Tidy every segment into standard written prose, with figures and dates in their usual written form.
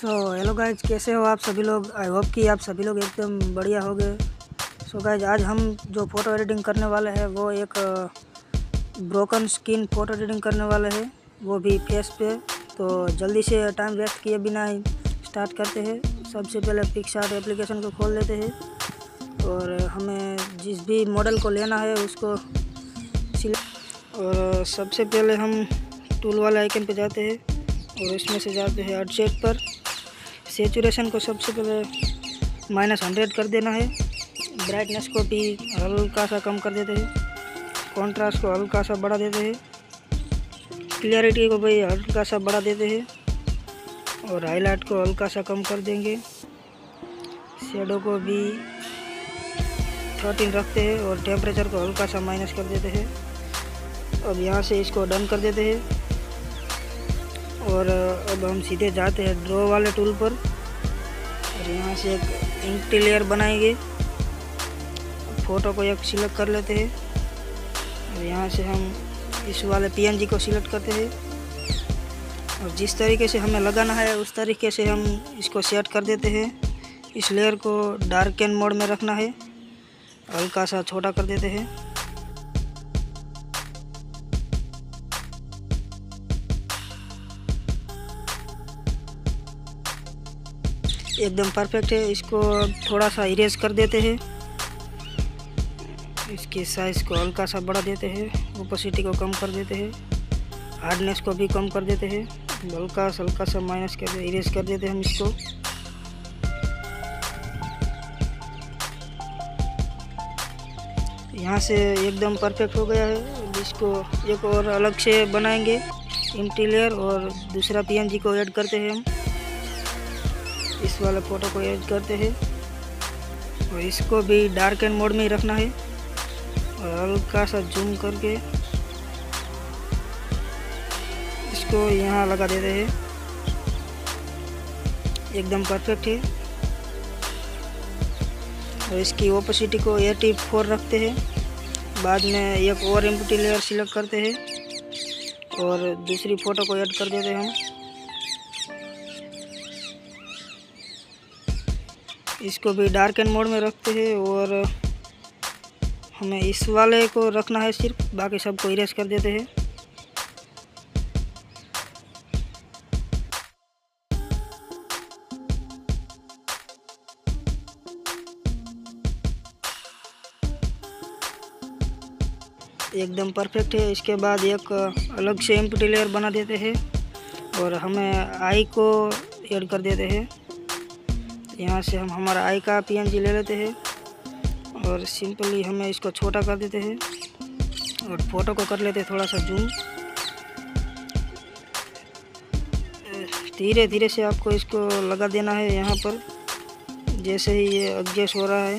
Hello guys, कैसे हो आप सभी लोग। आई होप कि आप सभी लोग एकदम बढ़िया हो गए। गाइज, आज हम जो फ़ोटो एडिटिंग करने वाले हैं वो एक ब्रोकन स्किन फ़ोटो एडिटिंग करने वाले हैं, वो भी फेस पे। तो जल्दी से टाइम वेस्ट किए बिना ही स्टार्ट करते हैं। सबसे पहले पिक्सआर्ट एप्लीकेशन को खोल लेते हैं और हमें जिस भी मॉडल को लेना है उसको सिलेक्ट। और सबसे पहले हम टूल वाले आइकन पे जाते हैं और उसमें से जाते हैं एडजेट पर। सेचुरेशन को सबसे पहले -100 कर देना है। ब्राइटनेस को भी हल्का सा कम कर देते हैं। कॉन्ट्रास्ट को हल्का सा बढ़ा देते हैं। क्लियरिटी को भी हल्का सा बढ़ा देते हैं और हाईलाइट को हल्का सा कम कर देंगे। शेडो को भी 13 रखते हैं और टेम्परेचर को हल्का सा माइनस कर देते हैं। अब यहाँ से इसको डन कर देते हैं और अब हम सीधे जाते हैं ड्रॉ वाले टूल पर और यहाँ से एक इंक लेयर बनाएंगे। फ़ोटो को एक सिलेक्ट कर लेते हैं और यहाँ से हम इस वाले PNG को सिलेक्ट करते हैं और जिस तरीके से हमें लगाना है उस तरीके से हम इसको सेट कर देते हैं। इस लेयर को डार्कन मोड में रखना है, हल्का सा छोटा कर देते हैं। एकदम परफेक्ट है। इसको थोड़ा सा इरेज कर देते हैं। इसकी साइज़ को हल्का सा बढ़ा देते हैं, ओपेसिटी को कम कर देते हैं, हार्डनेस को भी कम कर देते हैं, हल्का सा माइनस कर इरेज कर देते हैं हम इसको। यहाँ से एकदम परफेक्ट हो गया है। इसको एक और अलग से बनाएंगे एम्प्टी लेयर और दूसरा PNG को ऐड करते हैं हम। इस वाले फ़ोटो को ऐड करते हैं और इसको भी डार्क एंड मोड में ही रखना है और हल्का सा जूम करके इसको यहाँ लगा देते हैं। एकदम परफेक्ट है। और इसकी ओपेसिटी को 84 रखते हैं। बाद में एक और एम्प्टी लेयर सिलेक्ट करते हैं और दूसरी फ़ोटो को ऐड कर देते हैं हम। इसको भी डार्क एंड मोड में रखते हैं और हमें इस वाले को रखना है सिर्फ, बाकी सबको इरेज कर देते हैं। एकदम परफेक्ट है। इसके बाद एक अलग से एम्प्टी लेयर बना देते हैं और हमें आई को ऐड कर देते हैं। यहाँ से हम हमारा आई का PNG ले लेते हैं और सिंपली हमें इसको छोटा कर देते हैं और फ़ोटो को कर लेते हैं थोड़ा सा जूम। धीरे धीरे से आपको इसको लगा देना है यहाँ पर, जैसे ही ये एडजस्ट हो रहा है,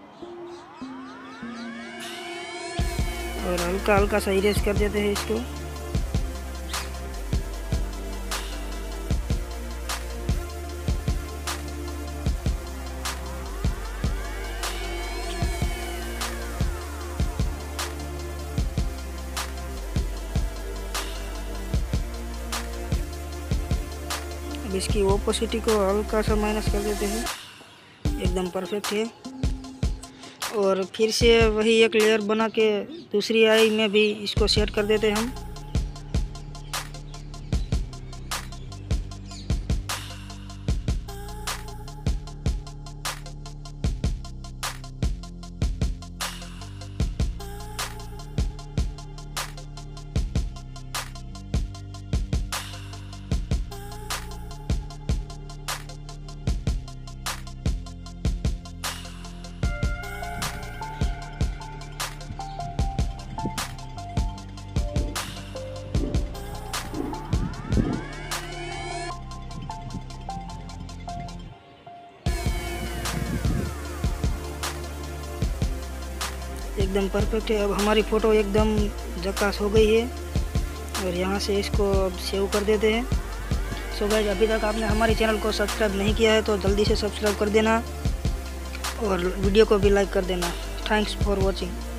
और हल्का हल्का सा इरेज कर देते हैं इसको। अब इसकी ओपेसिटी को हल्का सा माइनस कर देते हैं। एकदम परफेक्ट है। और फिर से वही एक लेयर बना के दूसरी आई में भी इसको सेट कर देते हैं हम। एकदम परफेक्ट है। अब हमारी फ़ोटो एकदम झकास हो गई है और यहाँ से इसको अब सेव कर देते हैं। सो गाइस, अभी तक आपने हमारे चैनल को सब्सक्राइब नहीं किया है तो जल्दी से सब्सक्राइब कर देना और वीडियो को भी लाइक कर देना। Thanks for watching.